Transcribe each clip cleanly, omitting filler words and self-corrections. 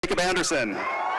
Jacob Anderson.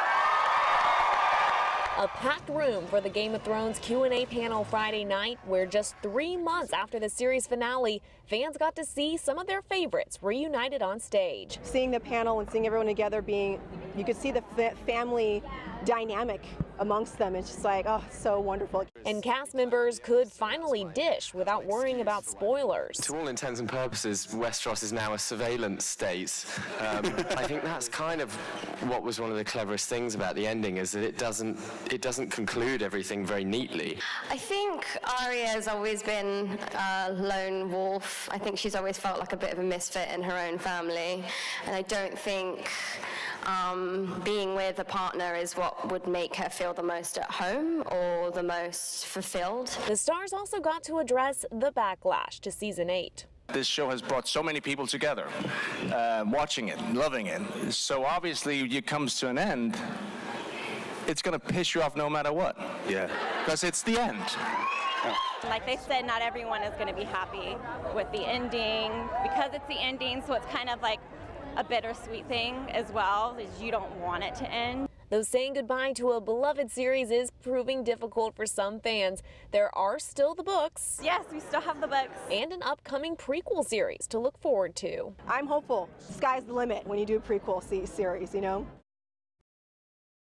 A packed room for the Game of Thrones Q&A panel Friday night, where just 3 months after the series finale, fans got to see some of their favorites reunited on stage. Seeing the panel and seeing everyone together you could see the family dynamic amongst them. It's just like, oh, so wonderful. And cast members could finally dish without worrying about spoilers. To all intents and purposes, Westeros is now a surveillance state. I think that's kind of what was one of the cleverest things about the ending, is that it doesn't conclude everything very neatly. I think Arya has always been a lone wolf. I think she's always felt like a bit of a misfit in her own family, and I don't think being with a partner is what would make her feel the most at home or the most fulfilled. The stars also got to address the backlash to season 8. This show has brought so many people together, watching it, loving it. So obviously, it comes to an end, it's going to piss you off no matter what. Yeah. Because it's the end. Like they said, not everyone is going to be happy with the ending because it's the ending, so it's kind of like a bittersweet thing as well, is you don't want it to end. Though saying goodbye to a beloved series is proving difficult for some fans, there are still the books. Yes, we still have the books. And an upcoming prequel series to look forward to. I'm hopeful. Sky's the limit when you do a prequel series, you know?